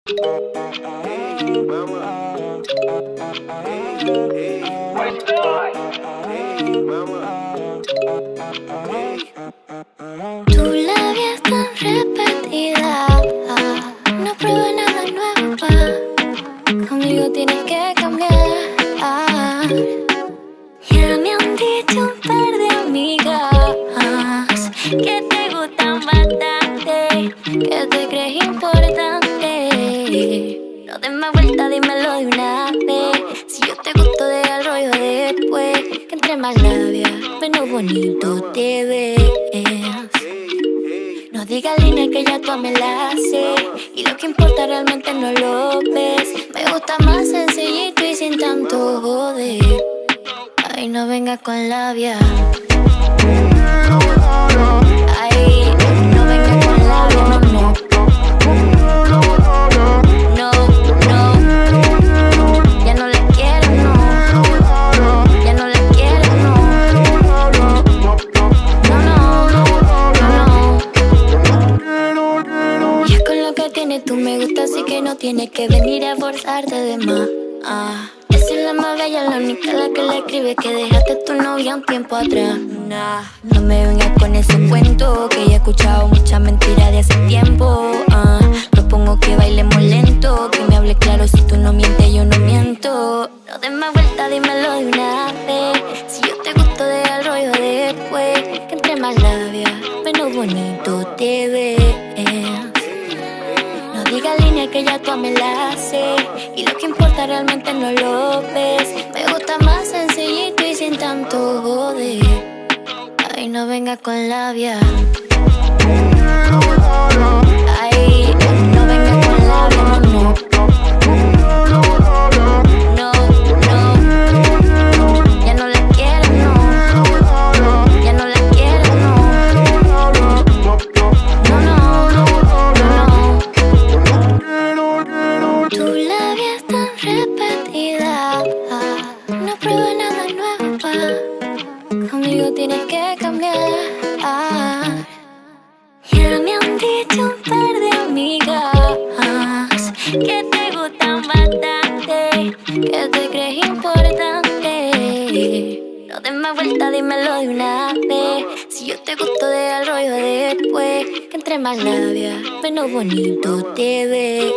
Tu labia es tan repetida, no pruebo nada nuevo, conmigo tienes que cambiar. Ya me han dicho un par de amigas que te gustan bastante, que te crees importante. No des más vuelta, dímelo de una vez. Si yo te gusto, deja el rollo después. Que entre más labias, menos bonito te ves. No digas líneas que ya tú me las sé, y lo que importa realmente no lo ves. Me gusta más sencillito y sin tanto joder. Ay, no venga con labia. Ay, no venga con labia, no, no. No, no. Ya no la quiero, no. Ya no la quiero, no. No, no, no. Ya con lo que tienes tú me gusta, así que no tienes que venir a forzarte de más. Esa es la más bella, la única la que le escribe que dejaste tu novia un tiempo atrás. Nah, no me vengas con ese cuento, que ya he escuchado muchas mentiras de hace tiempo. Propongo que bailemos lento, que me hables claro, si tú no mientes yo no miento. No des más vuelta, dímelo de una vez. Si yo te gusto, deja el rollo después. Que entre más labias, menos bonito te ves. No digas líneas que ya tú me las sé, y lo que importa realmente no lo ves. Me gusta más sencillito y sin tanto joder. Ay, no venga con labia. Ay, no venga con labia, no, no. No, no. Ya no la quiero, no. Ya no la quiero, no. No, no, no. Tu labia es tan repetida, no pruebo nada nuevo, conmigo tienes que cambiar. Ya me han dicho un par de amigas que te gustan bastante, que te crees importante. No des más vuelta, dímelo de una vez. Si yo te gusto, deja el rollo después. Que entre más labias, menos bonito te ves.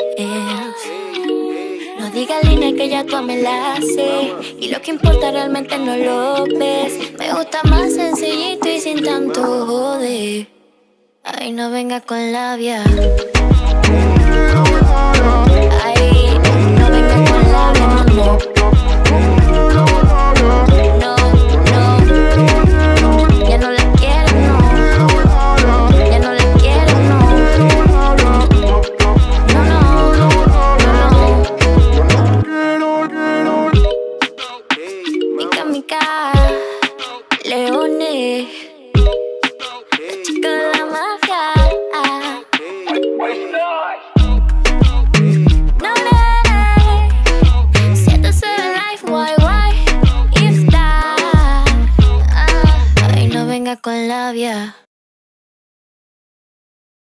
No digas líneas que ya tú me las sé, y lo que importa realmente no lo ves. Me gusta más sencillito y sin tanto joder. Ay, no venga con labia. Ay, no venga con labia, no, no. No, no. Ya no la quiero, no. Ya no la quiero, no. No, no, no. Mica, Leones.